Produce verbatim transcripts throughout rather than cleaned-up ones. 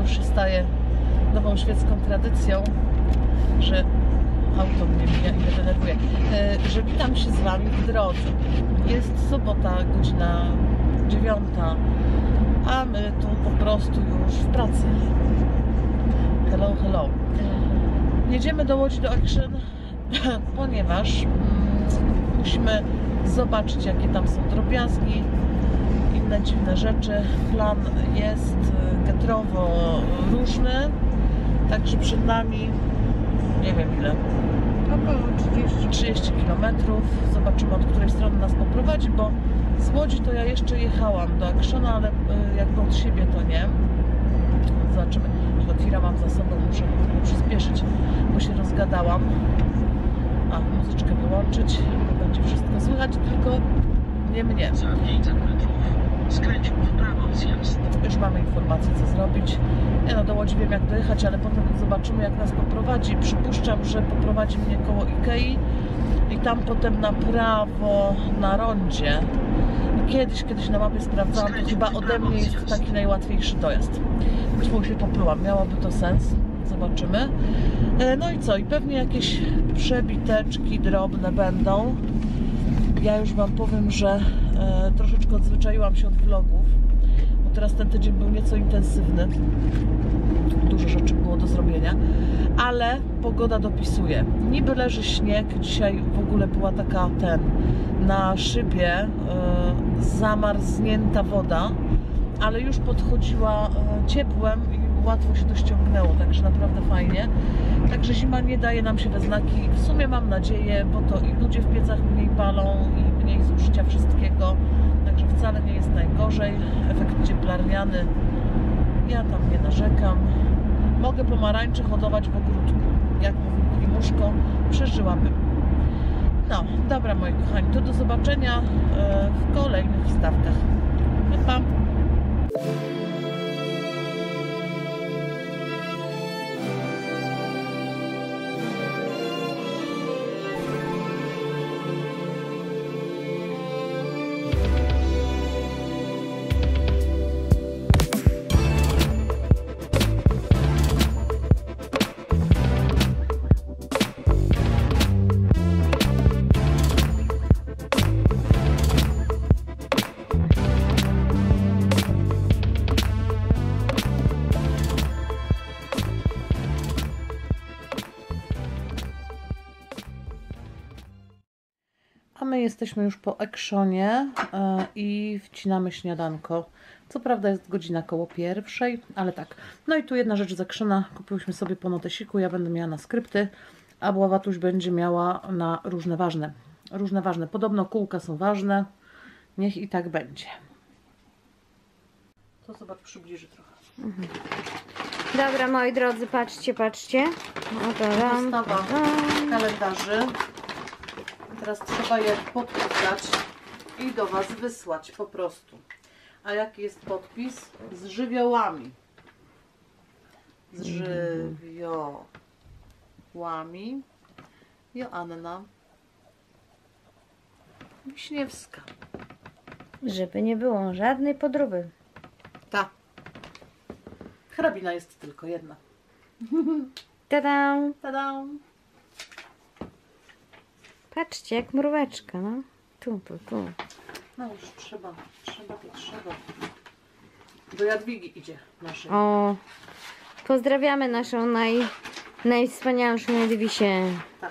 już się staje nową świecką tradycją, że auto mnie mija i mnie denerwuje, że witam się z Wami w drodze. Jest sobota, godzina dziewiąta, a my tu po prostu już w pracy. Hello, hello. Jedziemy do Łodzi do Action, ponieważ mm, musimy zobaczyć, jakie tam są drobiazgi, inne dziwne rzeczy. Plan jest getrowo różny, także przed nami nie wiem ile, około trzydzieści kilometrów. Zobaczymy, od której strony nas poprowadzi, bo z Łodzi to ja jeszcze jechałam do Actiona, ale jakby od siebie to nie. Zobaczymy. Tira mam za sobą, muszę przyspieszyć, bo się rozgadałam. A, muzyczkę wyłączyć, bo będzie wszystko słychać, tylko nie mnie. Za pięćset metrów skręć w prawo zjazd. Już mamy informację, co zrobić. Ja no do Łodzi wiem, jak dojechać, ale potem zobaczymy, jak nas poprowadzi. Przypuszczam, że poprowadzi mnie koło Ikei i tam potem na prawo na rondzie. Kiedyś, kiedyś na mapie sprawdzałam, to chyba ode mnie jest taki najłatwiejszy dojazd. Już się popyłam, miałoby to sens. Zobaczymy. No i co? I pewnie jakieś przebiteczki drobne będą. Ja już Wam powiem, że e, troszeczkę odzwyczaiłam się od vlogów, bo teraz ten tydzień był nieco intensywny. Dużo rzeczy było do zrobienia, ale pogoda dopisuje. Niby leży śnieg, dzisiaj w ogóle była taka ten, na szybie e, zamarznięta woda, ale już podchodziła e, ciepłem i łatwo się to ściągnęło, także naprawdę fajnie. Także zima nie daje nam się we znaki. W sumie mam nadzieję, bo to i ludzie w piecach mniej palą i mniej zużycia wszystkiego, także wcale nie jest najgorzej. Efekt cieplarniany, ja tam nie narzekam. Mogę pomarańcze hodować w ogródku. Jak mówił Klimuszko, przeżyłabym. No, dobra moi kochani, to do zobaczenia w kolejnych wstawkach. Pa, pa. A my jesteśmy już po Actionie i wcinamy śniadanko. Co prawda jest godzina koło pierwszej, ale tak. No i tu jedna rzecz z Actiona. Kupiłyśmy sobie po notesiku. Ja będę miała na skrypty, a Bławatuś będzie miała na różne ważne. Różne ważne. Podobno kółka są ważne. Niech i tak będzie. To zobacz, przybliży trochę. Mhm. Dobra, moi drodzy, patrzcie, patrzcie. Dostawa kalendarzy. Teraz trzeba je podpisać i do Was wysłać po prostu. A jaki jest podpis? Z żywiołami. Z żywiołami. Joanna Wiśniewska. Żeby nie było żadnej podróby. Ta. Hrabina jest tylko jedna. Tada! Tada! Patrzcie, jak mróweczka, no. Tu, tu, tu. No już trzeba, trzeba, to trzeba. Do Jadwigi idzie naszej. O, pozdrawiamy naszą naj, najwspanialszą Jadwisię. Tak.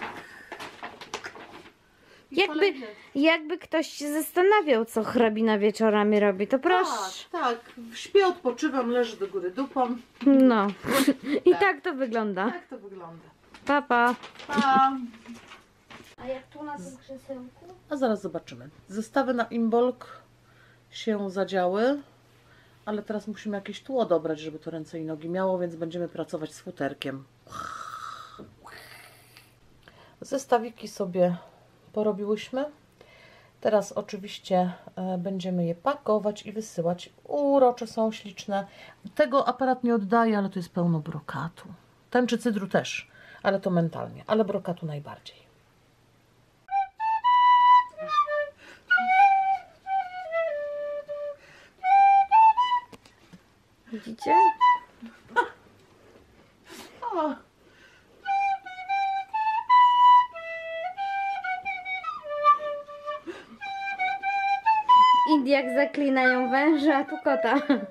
I Jakby, kolejny. jakby ktoś się zastanawiał, co hrabina wieczorami robi, to proszę. Tak, tak. Śpię, odpoczywam, leży do góry dupą. No. I Tak. tak to wygląda. Tak to wygląda. Pa, pa. Pa. A jak tu na tym krzesełku? A zaraz zobaczymy. Zestawy na Imbolc się zadziały, ale teraz musimy jakieś tło dobrać, żeby to ręce i nogi miało, więc będziemy pracować z futerkiem. Zestawiki sobie porobiłyśmy. Teraz oczywiście będziemy je pakować i wysyłać. Urocze są, śliczne. Tego aparat nie oddaje, ale to jest pełno brokatu. Tęczy cydru też, ale to mentalnie, ale brokatu najbardziej. Widzicie? jak zaklinają węża, a tu kota.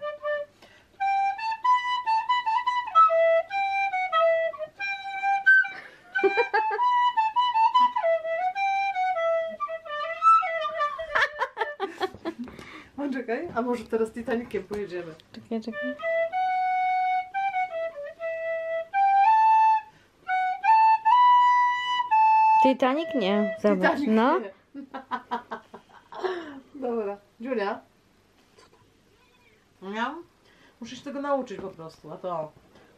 O, czekaj, a może teraz Titanikiem pojedziemy? Czekaj, czekaj. Titanic nie, zobacz, Titanic no. nie. Dobra, Dziulia. Ja? Muszę się tego nauczyć po prostu, a to...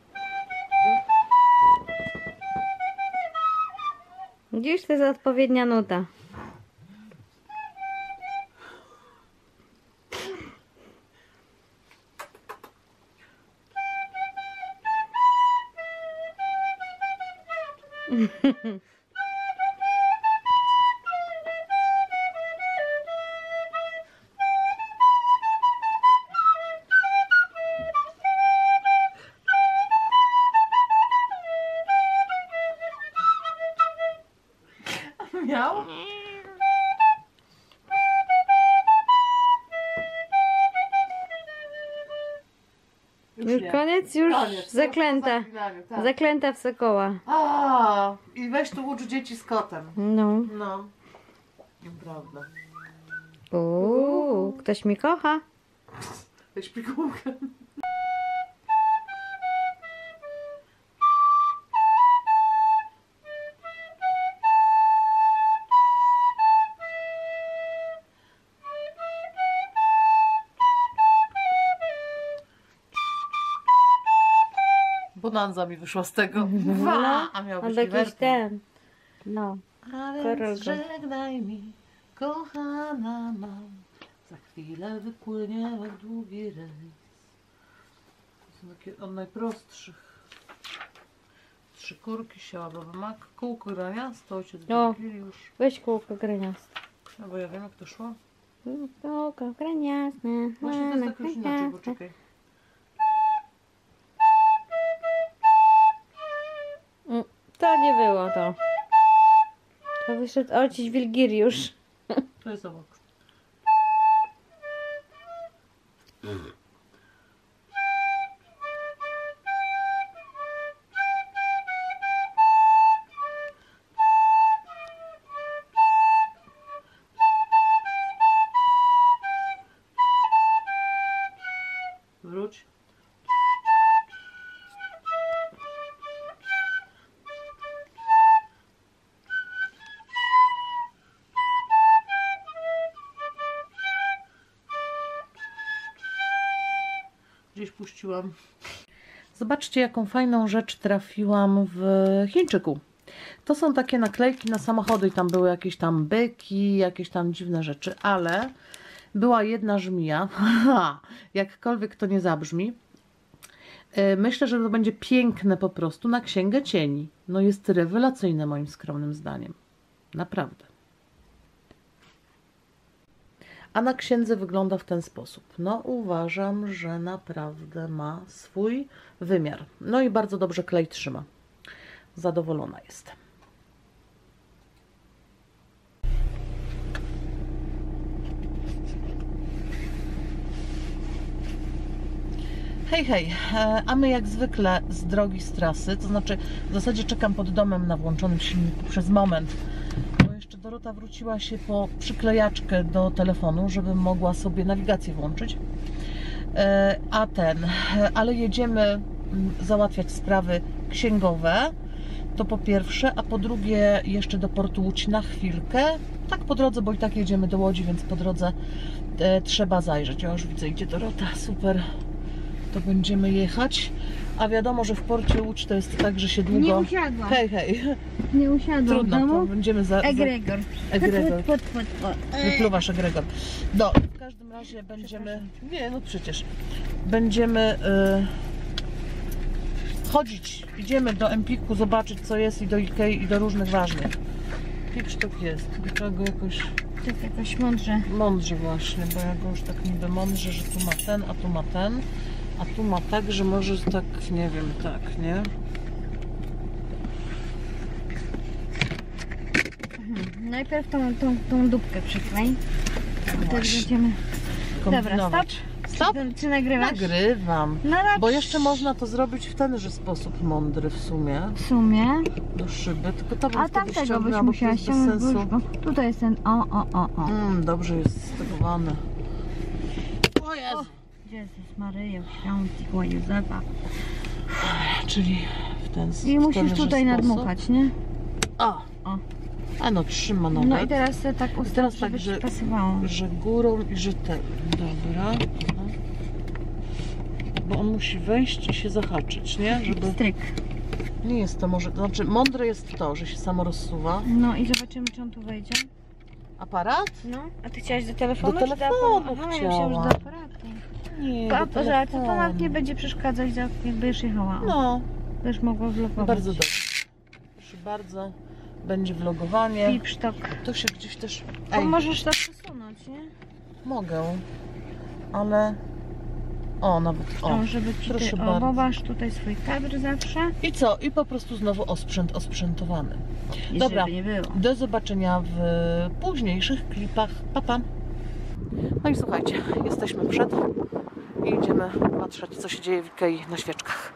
Widzisz, to jest odpowiednia nuta. Miał? Już nie. koniec? Już Koniec. zaklęta. Po zaklinaniu, tak. Zaklęta w sokoła. A, i weź tu ucz dzieci z kotem. No. No. Nieprawda. Uuu, ktoś mi kocha. Weź pigułkę. Bonanza mi wyszła z tego. No, A miał albo być jakiś Liverpool. ten. No. A Korolka. więc żegnaj mi, kochana mam. Za chwilę wypłynie w długi rejs. To są takie od najprostszych. Trzy kurki, siała baba mak, kółko graniasto, ojciec O. Wigiliusz. Weź kółko graniaste. No bo ja wiem jak to szło. Kółko graniaste. Właśnie to jest tak już inaczej, bo czekaj. To nie było to. To wyszedł ojciec Wilgiriusz. To jest obok. Wróć. Gdzieś puściłam. Zobaczcie, jaką fajną rzecz trafiłam w Chińczyku. To są takie naklejki na samochody i tam były jakieś tam byki, jakieś tam dziwne rzeczy, ale była jedna żmija, jakkolwiek to nie zabrzmi. Myślę, że to będzie piękne po prostu na księgę cieni. No jest rewelacyjne moim skromnym zdaniem. Naprawdę. A na księdze wygląda w ten sposób. No uważam, że naprawdę ma swój wymiar. No i bardzo dobrze klej trzyma. Zadowolona jestem. Hej, hej, a my jak zwykle z drogi, z trasy, to znaczy w zasadzie czekam pod domem na włączonym silniku przez moment, bo jeszcze Dorota wróciła się po przyklejaczkę do telefonu, żebym mogła sobie nawigację włączyć, a ten, ale jedziemy załatwiać sprawy księgowe, to po pierwsze, a po drugie jeszcze do portu Łódź na chwilkę, tak po drodze, bo i tak jedziemy do Łodzi, więc po drodze e, trzeba zajrzeć. Ja już widzę, idzie Dorota, super. To będziemy jechać, a wiadomo, że w porcie Łódź to jest tak, że się długo... Nie usiadłam. Hej, hej. Nie usiadłam. Trudno, to będziemy za... za... Egregor. Egregor. Pod, pod, pod, pod. Wypluwasz egregor. No, w każdym razie będziemy... Nie, no przecież. Będziemy y... chodzić. Idziemy do Empiku zobaczyć, co jest i do Ikei i do różnych ważnych. Kilka sztuk jest. Trzeba go jakoś... Tak jakoś mądrze. Mądrze właśnie, bo ja go już tak niby mądrze, że tu ma ten, a tu ma ten, a tu ma tak, że może tak, nie wiem, tak, nie? Mhm. Najpierw tą, tą, tą dupkę przyklej. Wtedy Właśnie. będziemy... kombinować. Stop? Czy, czy nagrywasz? Nagrywam. No na Bo jeszcze można to zrobić w tenże sposób mądry w sumie. W sumie. Do szyby, tylko to bym A wtedy tamtego byś ściągnęła, bo to musiała jest bez ściągnąć, sensu. bo tutaj jest ten o, o, o, o. Mm, dobrze jest stegowane. O Jezu. Jezus Maryjo, świętego Józefa. Czyli w ten w I musisz tenże tutaj sposób. nadmuchać, nie? O. O. A no, trzyma nawet. No i teraz sobie tak ustaw, teraz żeby tak, ci że- pasowało. Że górą i że ten. Dobra. No. Bo on musi wejść i się zahaczyć, nie? Żeby... Stryk. Nie jest to może... Znaczy, mądre jest to, że się samo rozsuwa. No i zobaczymy, czy on tu wejdzie. Aparat? No. A ty chciałaś do telefonu? Do czy telefonu aparatu? Aha, ja chciałam. myślałam, że do aparatu. Nie, To, do to, że- to, to nawet telefonu. nie będzie przeszkadzać, jak- jakby będziesz jechała. No, Będziesz mogła vlogować. bardzo dobrze. Proszę bardzo. Będzie vlogowanie. Pipsztok. To się gdzieś też... To Ej, możesz to przesunąć, nie? mogę. Ale... O, nawet... O. O, żeby ci proszę ty, o, bardzo. bo masz tutaj swój kadr zawsze. I co? I po prostu znowu osprzęt osprzętowany. I Dobra. żeby nie było. Do zobaczenia w późniejszych klipach. Pa, pa. No i słuchajcie, jesteśmy przed i idziemy patrzeć, co się dzieje w Ikei na świeczkach.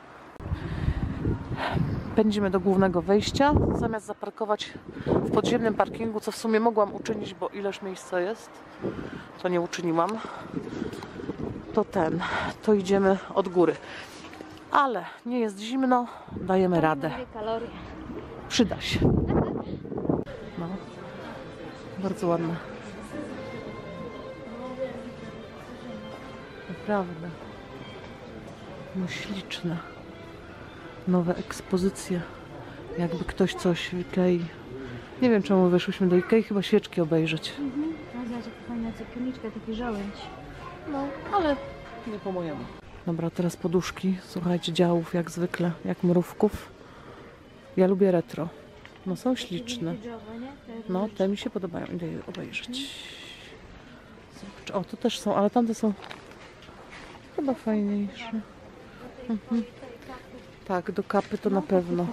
Pędzimy do głównego wejścia, zamiast zaparkować w podziemnym parkingu, co w sumie mogłam uczynić, bo ileż miejsca jest, to nie uczyniłam. To ten, to idziemy od góry. Ale nie jest zimno, dajemy radę. Kalorie. Przyda się. No. Bardzo ładne. Naprawdę. No śliczne. Nowe ekspozycje. Jakby ktoś coś w Ikei. Nie wiem, czemu weszłyśmy do Ikei, chyba świeczki obejrzeć. Mhm. A zobacz, jaka fajna cukierniczka, taki żołędź. No, ale nie po mojemu. Dobra, teraz poduszki. Słuchajcie, działów jak zwykle, jak mrówków. Ja lubię retro. No są śliczne. No, te mi się podobają. Idę je obejrzeć. Zobacz. O, tu też są, ale tamte są chyba fajniejsze. Mhm. Tak, do kapy to na pewno.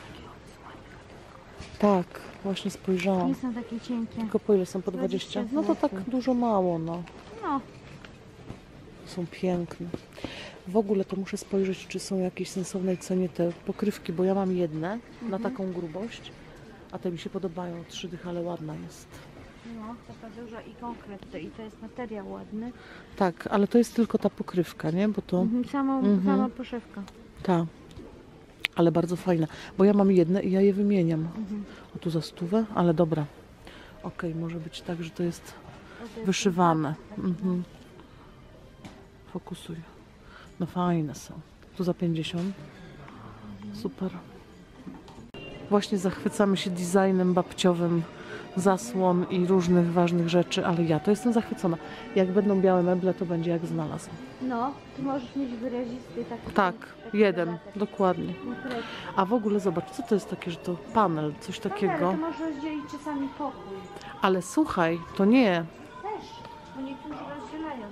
Tak, właśnie spojrzałam. Nie są takie cienkie. Tylko po ile są? Po dwadzieścia? No to tak dużo mało, no. No. Są piękne. W ogóle to muszę spojrzeć, czy są jakieś sensowne cenie te pokrywki, bo ja mam jedne na taką grubość, a te mi się podobają. Trzy dych, ale ładna jest. No, taka duża i konkretna. I to jest materiał ładny. Tak, ale to jest tylko ta pokrywka, nie? Bo to Mhm, sama, Mhm. sama poszewka. ta. Ale bardzo fajna, bo ja mam jedne i ja je wymieniam. Mhm. O, tu za stówę, ale dobra. Okej, może być tak, że to jest wyszywane. Mhm. Fokusuj. No fajne są. Tu za pięćdziesiąt. Super. Właśnie zachwycamy się designem babciowym zasłon i różnych ważnych rzeczy, ale ja to jestem zachwycona. Jak będą białe meble, to będzie jak znalazł. No, ty możesz mieć wyrazisty taki. Tak, taki jeden, dodatek. dokładnie. Konkretny. A w ogóle zobacz, co to jest takie, że to panel, coś Ale takiego. to możesz rozdzielić czasami pokój. Ale słuchaj, to nie. Też, bo niektórzy rozdzielają.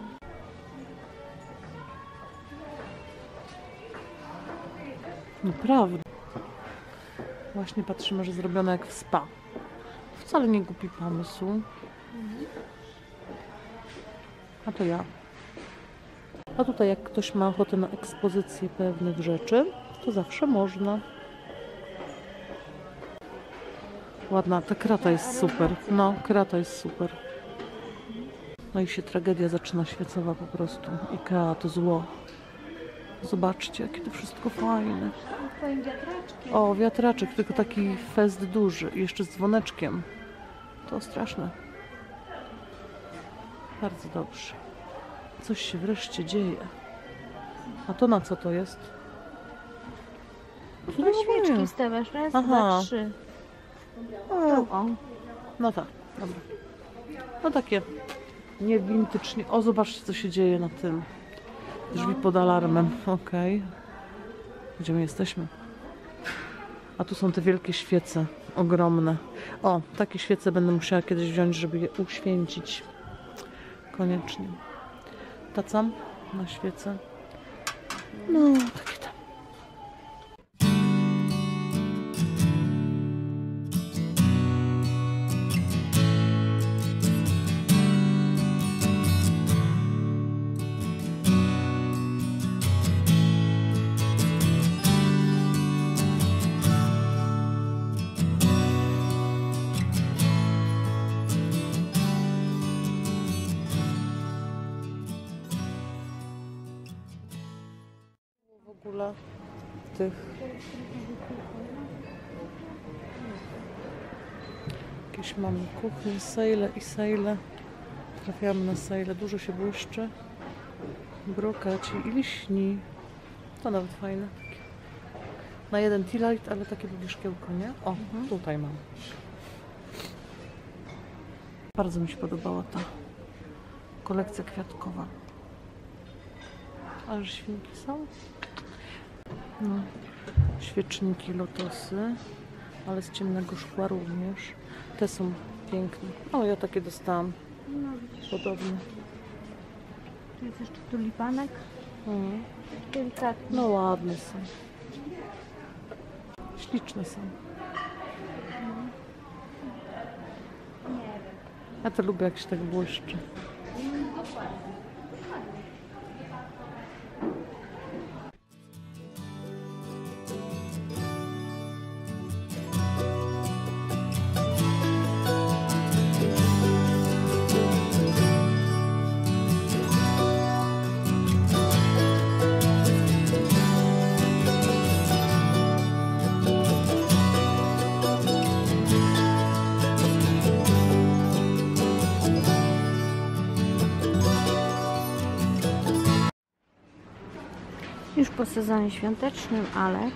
Naprawdę. Właśnie patrzymy, że zrobione jak w spa. Wcale nie głupi pomysł. A to ja. A tutaj jak ktoś ma ochotę na ekspozycję pewnych rzeczy, to zawsze można. Ładna, ta krata jest super. No, krata jest super. No i się tragedia zaczyna świecowa po prostu. Ikea to zło. Zobaczcie, jakie to wszystko fajne. Twoim wiatraczkiem. O, wiatraczek, tylko taki fest duży. I jeszcze z dzwoneczkiem. To straszne. Bardzo dobrze. Coś się wreszcie dzieje. A to na co to jest? No świeczki stawiasz. Raz, Aha. dwa, trzy. Drugą. No tak, dobra. No takie nie vintage. O, zobaczcie, co się dzieje na tym. Drzwi pod alarmem. Okej. Gdzie my jesteśmy? A tu są te wielkie świece. Ogromne. O, takie świece będę musiała kiedyś wziąć, żeby je uświęcić. Koniecznie. Tacam na świecę. No, takie tam. dla tych. Jakieś mamy kuchnie, sejle i sejle. Trafiamy na sejle, dużo się błyszczy. Brokaci i liśni. To nawet fajne. Na jeden tea light, ale takie długie szkiełko, nie? O, mhm. Tutaj mam. Bardzo mi się podobała ta kolekcja kwiatkowa. Ale świnki są. No. Świeczniki, lotosy, ale z ciemnego szkła również. Te są piękne. O, ja takie dostałam. No widzisz. Podobne. Tu jest jeszcze tulipanek. Mhm. Delikatny. No ładne są. Śliczne są. Ja to lubię, jak się tak błyszczy. Już po sezonie świątecznym, ale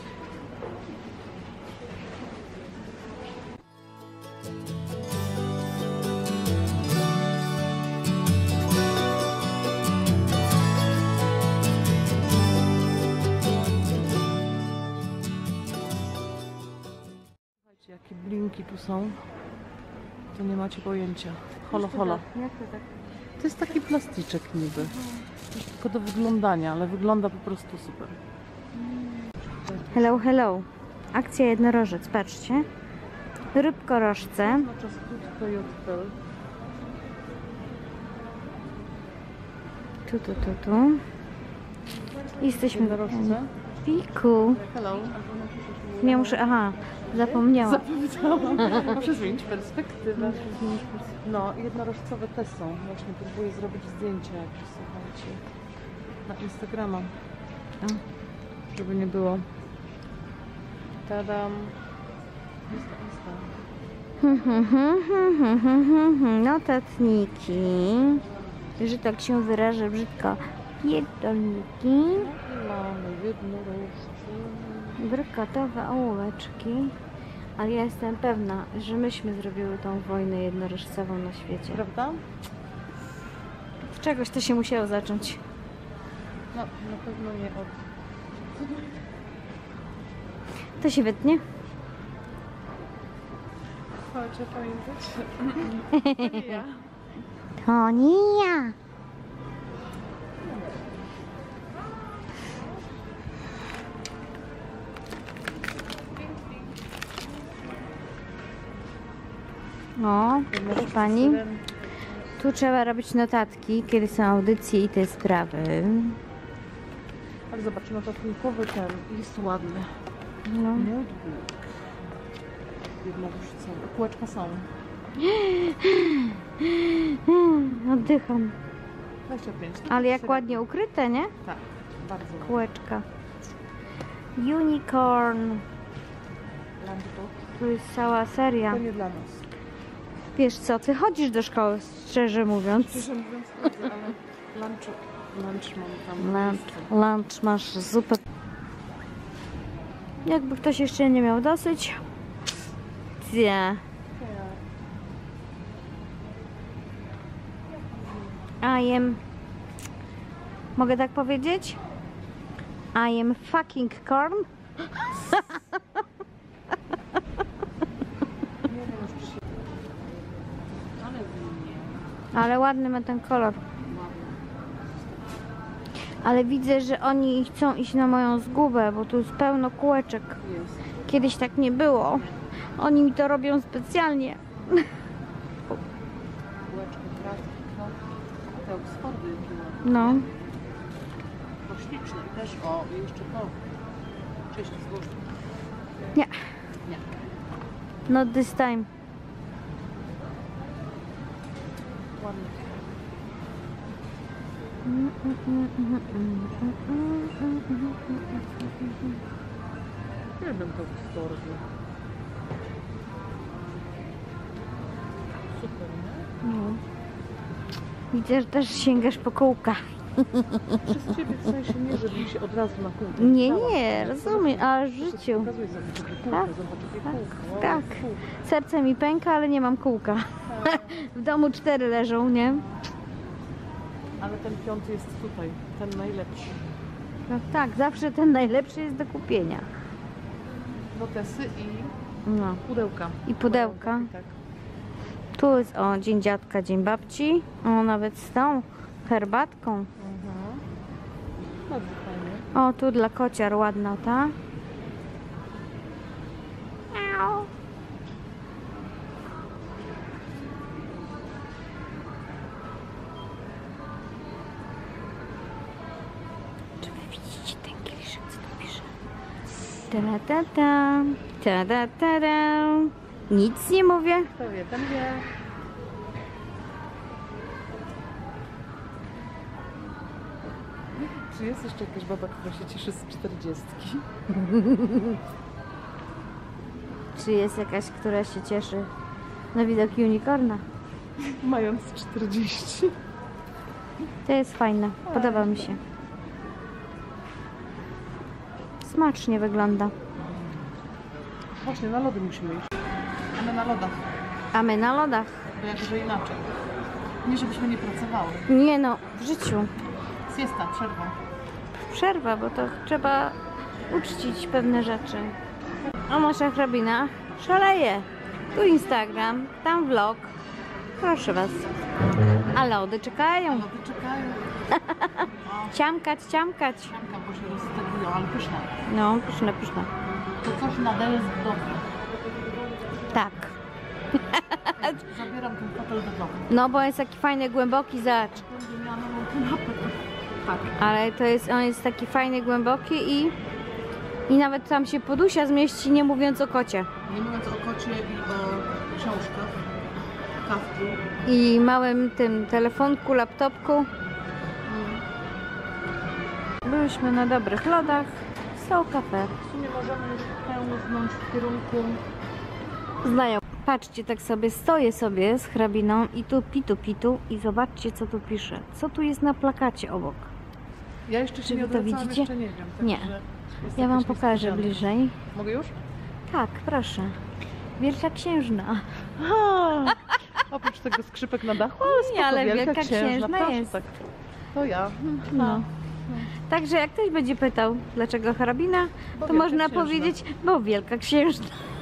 Słuchajcie, jakie blinki tu są. To nie macie pojęcia. Holo, holo. jak to tak? To jest taki plasticzek niby. Tylko do wyglądania, ale wygląda po prostu super. Hello, hello. Akcja jednorożec, patrzcie. Rybkorożce. Na czas krótko J P L. Tu, tu, tu, tu. Jesteśmy w Jednorożce. Piku. Hello. Ja muszę, aha, zapomniałam. Zapomniałam. Muszę zmienić perspektywę. No, jednorożcowe te są. Właśnie próbuję zrobić zdjęcia jakieś, słuchajcie. Na Instagrama. O. Żeby nie było. Tadam. Insta, Insta. Notatniki. Że tak się wyrażę brzydko. Pierdolniki. Mamy jednorożce. Brokatowe ołóweczki. Ale ja jestem pewna, że myśmy zrobiły tą wojnę jednorożcową na świecie. Prawda? Od czegoś to się musiało zacząć. No, na pewno nie od... To się wytnie. Chodźcie pamiętać. To nie ja. To nie ja. No, proszę pani, tu trzeba robić notatki, kiedy są audycje i te sprawy. Ale zobacz, notatnikowy ten jest ładny. No. Notebook. Jednorożce. Kółeczka są. Oddycham. dwadzieścia pięć. Ale jak ładnie ukryte, nie? Tak, bardzo ładnie. Kółeczka. Unicorn. Lunchbox. Tu jest cała seria. To nie dla nas. Wiesz co, ty chodzisz do szkoły, szczerze mówiąc. Szczerze mówiąc, chodzę, ale lunch, lunch mam tam. Lunch, miejsce. lunch masz zupę. Jakby ktoś jeszcze nie miał dosyć. Nie. I am... Mogę tak powiedzieć? I am fucking corn. Ale nie. Ale ładny ma ten kolor. Ale widzę, że oni chcą iść na moją zgubę, bo tu jest pełno kółeczek. Jest. Kiedyś tak nie było. Oni mi to robią specjalnie. Kółeczko, kratko. A te Oxfordy jakie ładne. No. To śliczne. I też, o, i jeszcze to. Cześć, złożę. Nie. Nie. Not this time. Ładne. Nie wiem, to w torbie. Super, nie? No. Widzę, że też sięgasz po kółka. Przez ciebie w sensie nie, żeby się od razu na kółko. Nie, wstała. nie, rozumiem, ale w życiu. Pokazuj, zobacz, jakie kółko, Tak, zobacz, jakie tak, kółko. Wow, tak. kółko. Serce mi pęka, ale nie mam kółka. W domu cztery leżą, nie? Ale ten piąty jest tutaj, ten najlepszy. No tak, zawsze ten najlepszy jest do kupienia. Notesy i No. pudełka. I pudełka. Tak. Tu jest, o, dzień dziadka, dzień babci. O, nawet z tą herbatką. Mhm. Bardzo fajnie. O, tu dla kociar ładna ta. Miau. Czy wy widzicie ten kieliszek, co tu pisze? Ta ta ta, ta ta ta ta. Nic nie mówię. To wie, ten wie. Czy jest jeszcze jakaś baba, która się cieszy z czterdziestki? Czy jest jakaś, która się cieszy na widok unicorna? Mając czterdzieści. To jest fajne, podoba mi się. Smacznie wygląda. Właśnie, na lody musimy iść. Ale na lodach, A my na lodach. bo jakże inaczej. Nie, żebyśmy nie pracowały. Nie no, w życiu. Siesta, przerwa. Przerwa, bo to trzeba uczcić pewne rzeczy. A nasza hrabina szaleje. Tu Instagram, tam vlog. Proszę was. A lody czekają. Lody czekają. Ciamkać, ciamkać. Siamka, bo się roztegują, ale pyszne. No, pyszne, pyszne. To coś na D jest dobre. Tak. Zabieram ten fotel do domu. No, bo jest taki fajny, głęboki, zacz. Będzie miała nową kanapę. Tak. Ale to jest, on jest taki fajny, głęboki i, i nawet tam się podusia zmieści, nie mówiąc o kocie. Nie mówiąc o kocie i o książkach, kawku. I małym tym telefonku, laptopku. Byliśmy na dobrych lodach. Są kafe. W sumie możemy już pełznąć w kierunku... Znają. Patrzcie, tak sobie stoję sobie z hrabiną i tu pitu pitu i zobaczcie, co tu pisze. Co tu jest na plakacie obok. Ja jeszcze się Czy nie wy to odwracałam, widzicie? jeszcze nie wiem. Tak, Nie. że jest Ja wam jakaś pokażę niespodzianka. bliżej. Mogę już? Tak, proszę. Wielka Księżna. A, oprócz tego skrzypek na dachu, ale spoko, Nie, ale Wielka Wielka Księżna proszę, jest. Tak. To ja. No. Także jak ktoś będzie pytał, dlaczego hrabina, Bo to Wielka można Księżna. powiedzieć, bo Wielka Księżna.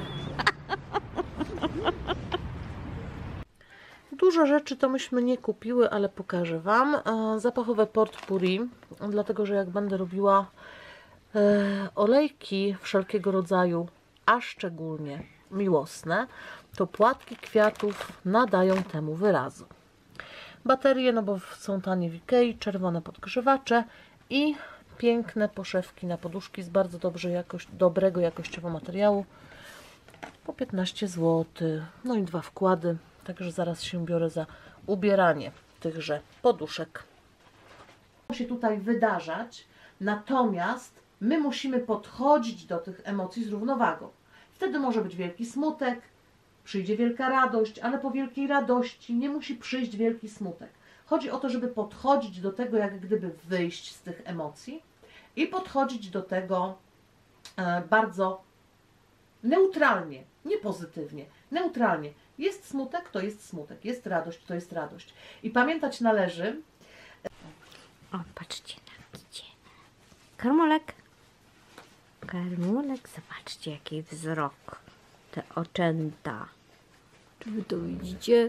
Dużo rzeczy to myśmy nie kupiły, ale pokażę wam. E, Zapachowe potpourri, dlatego że jak będę robiła e, olejki wszelkiego rodzaju, a szczególnie miłosne, to płatki kwiatów nadają temu wyrazu. Baterie, no bo są tanie w Ikei, czerwone podgrzewacze i piękne poszewki na poduszki z bardzo dobrze jakoś, dobrego jakościowo materiału po piętnaście złotych. No i dwa wkłady, także zaraz się biorę za ubieranie tychże poduszek. Się tutaj wydarzać, natomiast my musimy podchodzić do tych emocji z równowagą. Wtedy może być wielki smutek, przyjdzie wielka radość, ale po wielkiej radości nie musi przyjść wielki smutek. Chodzi o to, żeby podchodzić do tego, jak gdyby wyjść z tych emocji i podchodzić do tego e, bardzo neutralnie, nie pozytywnie, neutralnie. Jest smutek, to jest smutek, jest radość, to jest radość. I pamiętać należy... O, patrzcie, tam idzie. Karmolek. Karmolek, zobaczcie, jaki wzrok. Te oczęta. Czy wy to widzicie?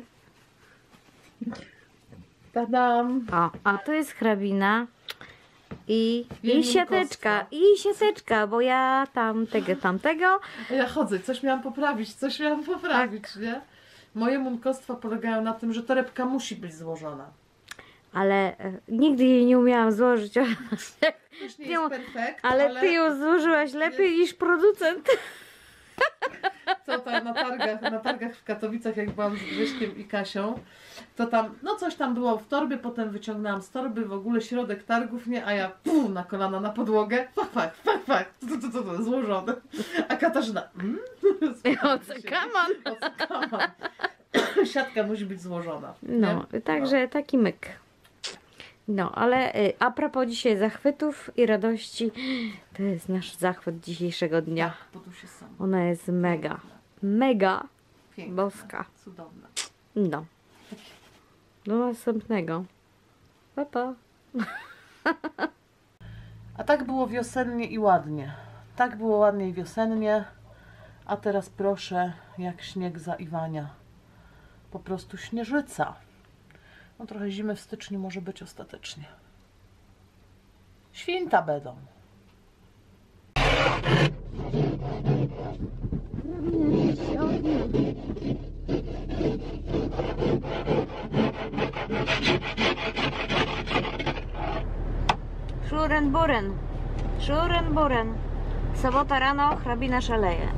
Tadam! O, a tu jest hrabina i, i Jej siateczka, i siateczka, bo ja tam tego, tamtego. Ja chodzę, coś miałam poprawić, coś miałam poprawić, nie? Moje munkostwa polegają na tym, że torebka musi być złożona. Ale e, nigdy jej nie umiałam złożyć. Już nie Ty- jest perfekt, Ale ty ją złożyłaś lepiej niż producent. Co, ta, na, targach, na targach w Katowicach, jak byłam z Grześkiem i Kasią, to tam, no coś tam było w torbie, potem wyciągnęłam z torby, w ogóle środek targów, nie, a ja puf, na kolana na podłogę, fach, fach, fach, fach, to, to, to, to, złożone. A Katarzyna, mm? Ocykaman. Ocykaman. Siatka musi być złożona. No, nie? także no. taki myk. No, ale y, a propos dzisiaj zachwytów i radości, to jest nasz zachwyt dzisiejszego dnia. Tak, bo tu się sam. Ona jest mega, mega Piękna, boska. cudowna. No. Do następnego. Pa, pa. A tak było wiosennie i ładnie. Tak było ładnie i wiosennie. A teraz proszę, jak śnieg za Iwania. Po prostu śnieżyca. No trochę zimy w styczniu może być ostatecznie. Święta będą. Szuren buren. Szuren buren. Sobota rano, hrabina szaleje.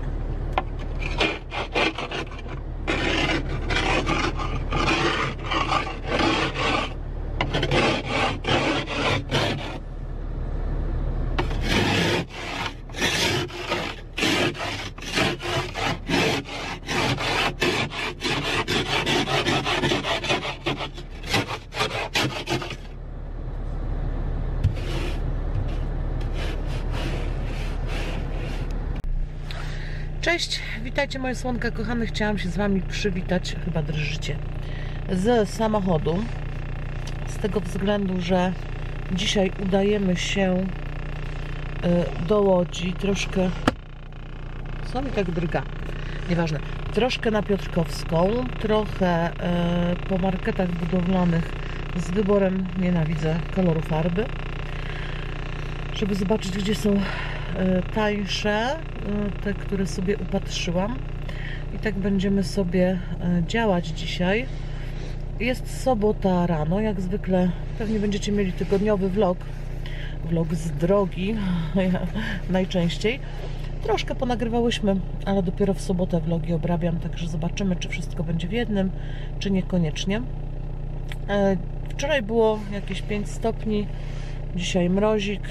Cześć, witajcie moje słonka kochane. Chciałam się z Wami przywitać, chyba drżycie, z samochodu. Z tego względu, że dzisiaj udajemy się do Łodzi. Troszkę... Co mi tak drga? Nieważne. Troszkę na Piotrkowską, trochę po marketach budowlanych z wyborem, nienawidzę koloru farby, żeby zobaczyć, gdzie są tańsze, te, które sobie upatrzyłam. I tak będziemy sobie działać dzisiaj. Jest sobota rano, jak zwykle pewnie będziecie mieli tygodniowy vlog. Vlog z drogi, najczęściej. Troszkę ponagrywałyśmy, ale dopiero w sobotę vlogi obrabiam, także zobaczymy, czy wszystko będzie w jednym, czy niekoniecznie. Wczoraj było jakieś pięć stopni, dzisiaj mrozik.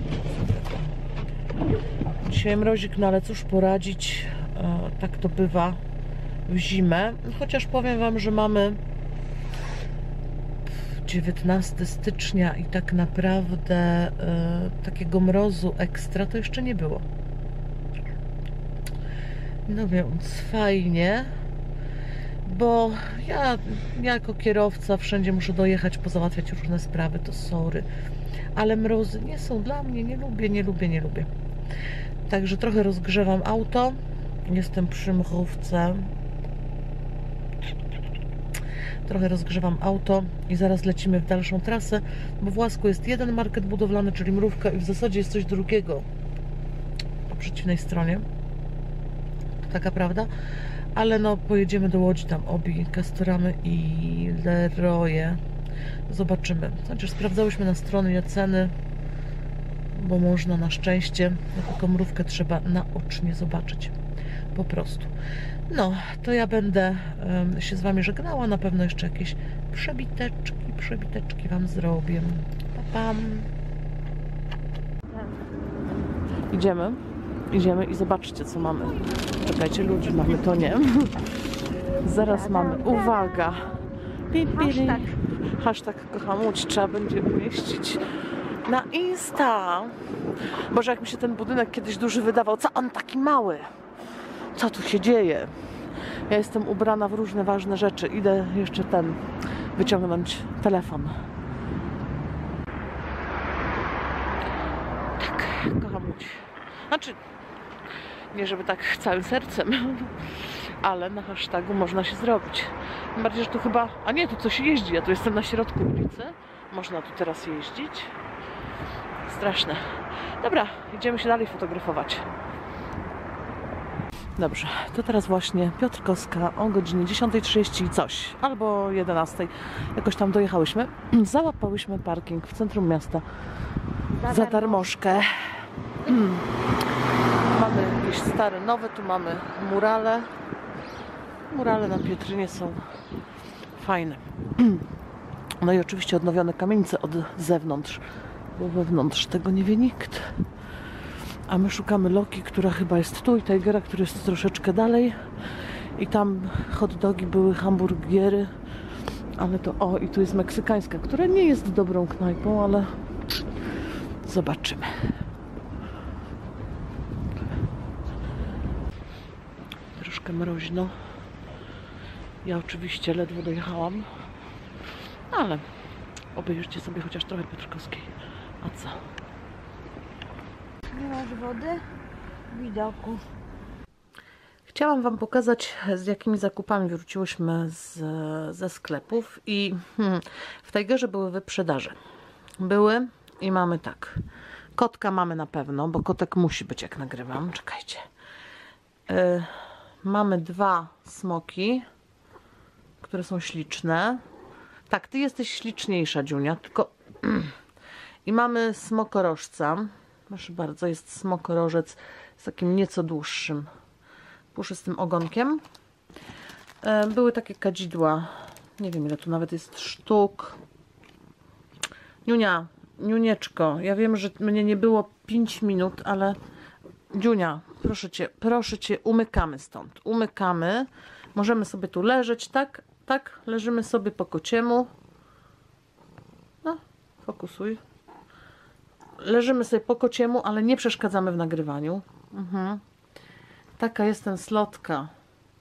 Dzisiaj mrozik, no ale cóż poradzić, e, tak to bywa w zimę. Chociaż powiem Wam, że mamy dziewiętnastego stycznia i tak naprawdę e, takiego mrozu ekstra to jeszcze nie było. No więc fajnie, bo ja, ja jako kierowca wszędzie muszę dojechać, pozałatwiać różne sprawy, to sorry. Ale mrozy nie są dla mnie, nie lubię, nie lubię, nie lubię. Także trochę rozgrzewam auto. Jestem przy mrówce. Trochę rozgrzewam auto i zaraz lecimy w dalszą trasę, bo w Łasku jest jeden market budowlany, czyli mrówka, i w zasadzie jest coś drugiego po przeciwnej stronie. Taka prawda. Ale no, pojedziemy do Łodzi, tam Obi, Castoramy i Leroye. Zobaczymy. Chociaż sprawdzałyśmy na stronie ceny, bo można na szczęście, tylko mrówkę trzeba naocznie zobaczyć. Po prostu. No, to ja będę um, się z Wami żegnała. Na pewno jeszcze jakieś przebiteczki, przebiteczki Wam zrobię. Pa, pam. Idziemy. Idziemy i zobaczcie, co mamy. Czekajcie, ludzi mamy, to nie. Zaraz mamy. Uwaga. Hashtag. Hashtag kocham Łódź trzeba będzie umieścić na Insta. Boże, jak mi się ten budynek kiedyś duży wydawał, co on taki mały? Co tu się dzieje? Ja jestem ubrana w różne ważne rzeczy. Idę jeszcze ten wyciągnąć telefon. Tak, kocham Łódź. Znaczy, nie żeby tak całym sercem, ale na hashtagu można się zrobić. Tym bardziej, że tu chyba... A nie, tu coś jeździ. Ja tu jestem na środku ulicy. Można tu teraz jeździć. Straszne. Dobra, idziemy się dalej fotografować. Dobrze, to teraz właśnie Piotrkowska o godzinie dziesiątej trzydzieści i coś, albo jedenastej. Jakoś tam dojechałyśmy. Załapałyśmy parking w centrum miasta za, za darmożkę. Hmm. Mamy jakieś stare, nowe, tu mamy murale. Murale na Pietrynie są fajne. No i oczywiście odnowione kamienice od zewnątrz, bo wewnątrz tego nie wie nikt. A my szukamy Loki, która chyba jest tu, i Tigera, który jest troszeczkę dalej. I tam hot dogi były, hamburgery. Ale to, o, i tu jest meksykańska, która nie jest dobrą knajpą, ale zobaczymy. Troszkę mroźno. Ja oczywiście ledwo dojechałam, ale obejrzyjcie sobie chociaż trochę Piotrkowskiej. A co? Nie masz wody? Widoku. Chciałam Wam pokazać, z jakimi zakupami wróciłyśmy z, ze sklepów i hmm, w Tigerze były wyprzedaże. Były i mamy tak. Kotka mamy na pewno, bo kotek musi być, jak nagrywam. Czekajcie. Yy, mamy dwa smoki, które są śliczne. Tak, Ty jesteś śliczniejsza, Dziunia, tylko... I mamy smokorożca. Proszę bardzo, jest smokorożec z takim nieco dłuższym, puszystym ogonkiem. Były takie kadzidła. Nie wiem, ile tu nawet jest sztuk. Niunia, Niunieczko, ja wiem, że mnie nie było pięć minut, ale Dziunia, proszę Cię, proszę Cię, umykamy stąd. Umykamy. Możemy sobie tu leżeć, tak? Tak? Leżymy sobie po kociemu. No, fokusuj. Leżymy sobie po kociemu, ale nie przeszkadzamy w nagrywaniu. Mhm. Taka jestem slotka.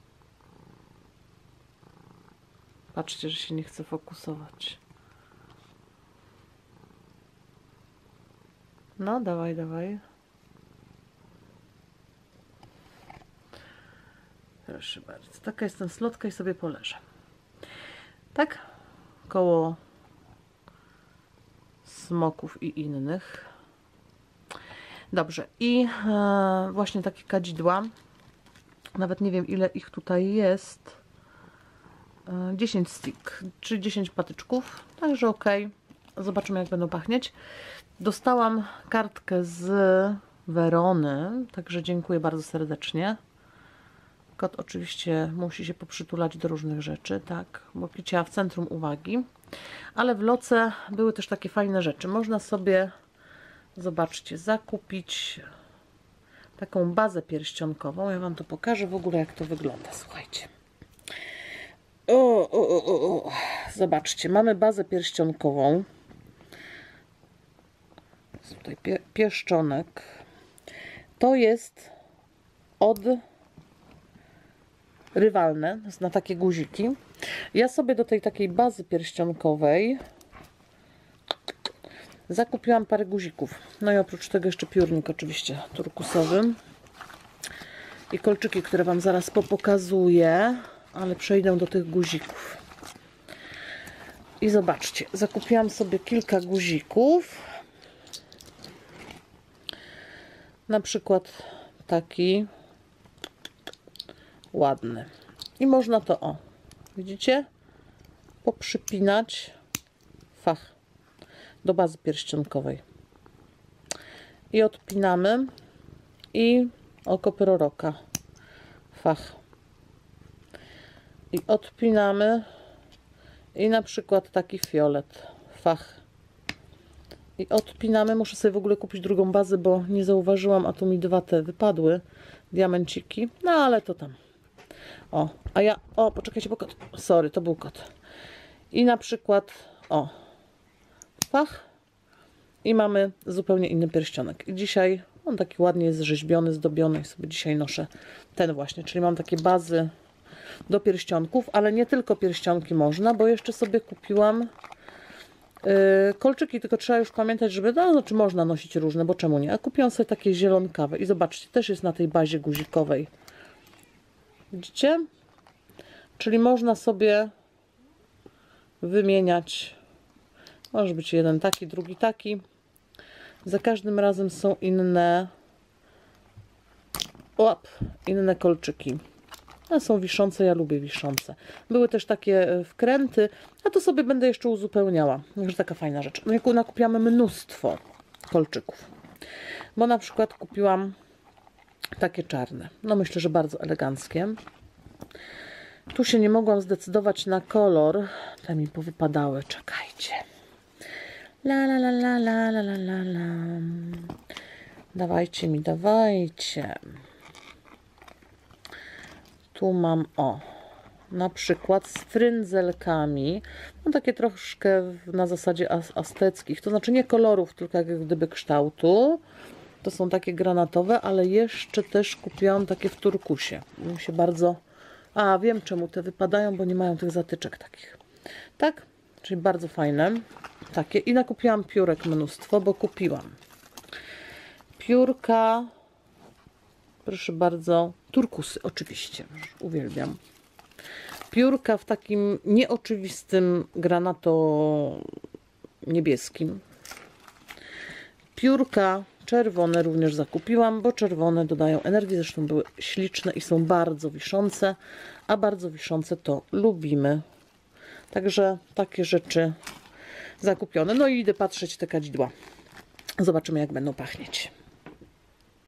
Patrzcie, że się nie chce fokusować. No, dawaj, dawaj. Proszę bardzo. Taka jestem slotka i sobie poleżę. Tak? Koło smoków i innych. Dobrze. I e, właśnie takie kadzidła. Nawet nie wiem, ile ich tutaj jest. E, dziesięć stick, czy dziesięć patyczków. Także ok. Zobaczymy, jak będą pachnieć. Dostałam kartkę z Werony. Także dziękuję bardzo serdecznie. Kot oczywiście musi się poprzytulać do różnych rzeczy, tak, bo picia w centrum uwagi. Ale w Loce były też takie fajne rzeczy. Można sobie, zobaczcie, zakupić taką bazę pierścionkową. Ja Wam to pokażę w ogóle, jak to wygląda. Słuchajcie. O, o, o, o. Zobaczcie, mamy bazę pierścionkową. Jest tutaj pie pieszczonek. To jest od Rywalne, na takie guziki. Ja sobie do tej takiej bazy pierścionkowej zakupiłam parę guzików. No i oprócz tego jeszcze piórnik oczywiście turkusowy. I kolczyki, które Wam zaraz popokazuję, ale przejdę do tych guzików. I zobaczcie, zakupiłam sobie kilka guzików. Na przykład taki ładny. I można to, o, widzicie? Poprzypinać fach do bazy pierścionkowej. I odpinamy i oko proroka fach. I odpinamy i na przykład taki fiolet fach. I odpinamy. Muszę sobie w ogóle kupić drugą bazę, bo nie zauważyłam, a tu mi dwa te wypadły diamenciki. No ale to tam. O, a ja, o, poczekajcie, bo kot, sorry, to był kot. I na przykład, o, fach i mamy zupełnie inny pierścionek. I dzisiaj on taki ładnie jest rzeźbiony, zdobiony i sobie dzisiaj noszę ten właśnie, czyli mam takie bazy do pierścionków, ale nie tylko pierścionki można, bo jeszcze sobie kupiłam yy, kolczyki, tylko trzeba już pamiętać, żeby, no znaczy można nosić różne, bo czemu nie? A kupiłam sobie takie zielonkawe i zobaczcie, też jest na tej bazie guzikowej. Widzicie? Czyli można sobie wymieniać. Może być jeden taki, drugi taki. Za każdym razem są inne łap, inne kolczyki. One są wiszące, ja lubię wiszące. Były też takie wkręty, a to sobie będę jeszcze uzupełniała. Także taka fajna rzecz. No i nakupiłam mnóstwo kolczyków. Bo na przykład kupiłam takie czarne. No myślę, że bardzo eleganckie. Tu się nie mogłam zdecydować na kolor. Te mi powypadały, czekajcie. La la la la la la la la la. Dawajcie mi, dawajcie. Tu mam, o, na przykład z frędzelkami. No takie troszkę na zasadzie azteckich. To znaczy nie kolorów, tylko jak gdyby kształtu. To są takie granatowe, ale jeszcze też kupiłam takie w turkusie. Mi się bardzo... A, wiem czemu te wypadają, bo nie mają tych zatyczek takich. Tak? Czyli bardzo fajne. Takie. I nakupiłam piórek mnóstwo, bo kupiłam piórka, proszę bardzo, turkusy oczywiście, uwielbiam. Piórka w takim nieoczywistym granato niebieskim. Piórka czerwone również zakupiłam, bo czerwone dodają energii, zresztą były śliczne i są bardzo wiszące, a bardzo wiszące to lubimy. Także takie rzeczy zakupione. No i idę patrzeć te kadzidła. Zobaczymy, jak będą pachnieć.